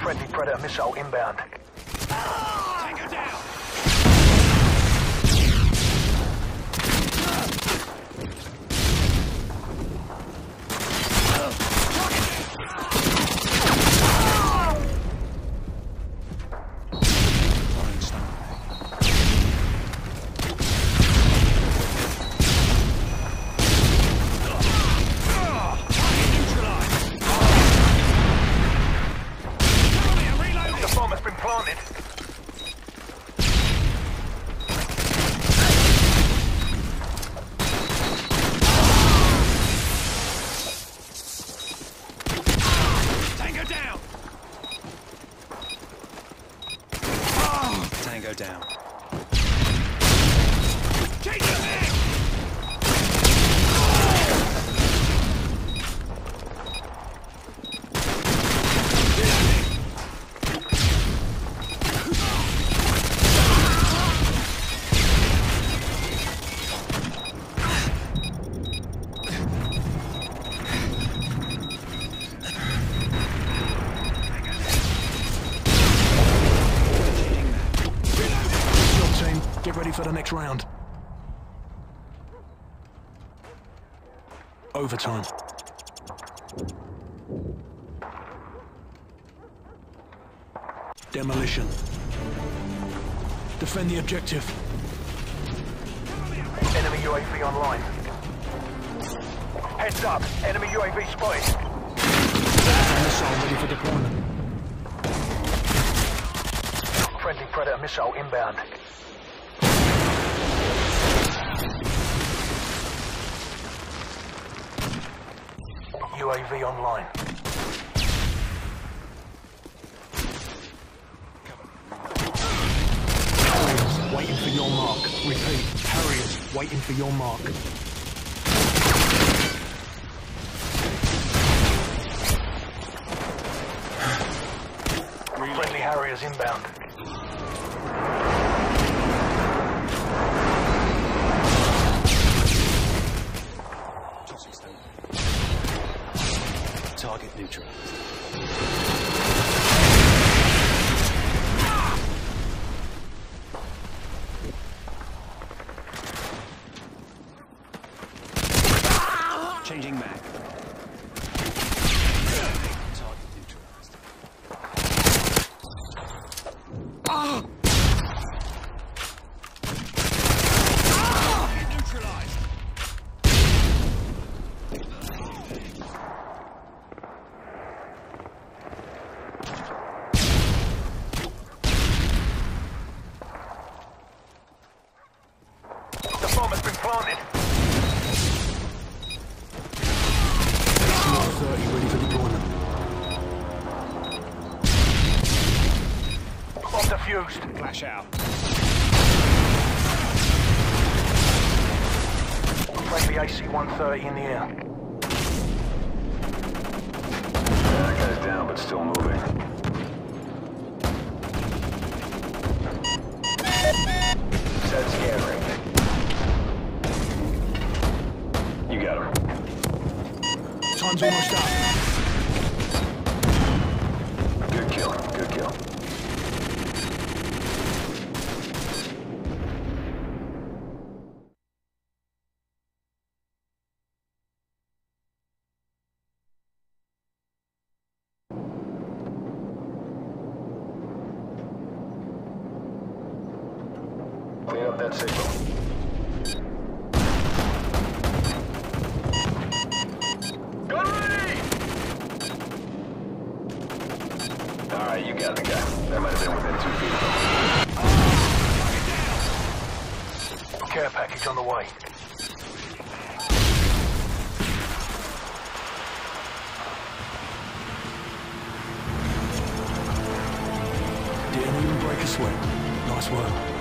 Friendly Predator missile inbound. Tango down! Tango down. Take it back! Get ready for the next round. Overtime. Demolition. Defend the objective. Enemy UAV online. Heads up, enemy UAV spotted. Missile ready for deployment. Friendly Predator missile inbound. UAV online. Harriers waiting for your mark. Repeat, Harriers waiting for your mark. Friendly Harriers inbound. Target neutralized. Changing mag. Target neutralized. Neutralized. The bomb has been planted. 30 ready for deployment. Bomb defused. Flash out. Friendly AC-130 in the air. That guy's down, but still moving. Set scan ring. You got him. Time's almost up. Good kill. Good kill. Clean up that signal. Alright, you got the guy. That might have been within 2 feet. Care package on the way. Didn't even break a sweat. Nice work.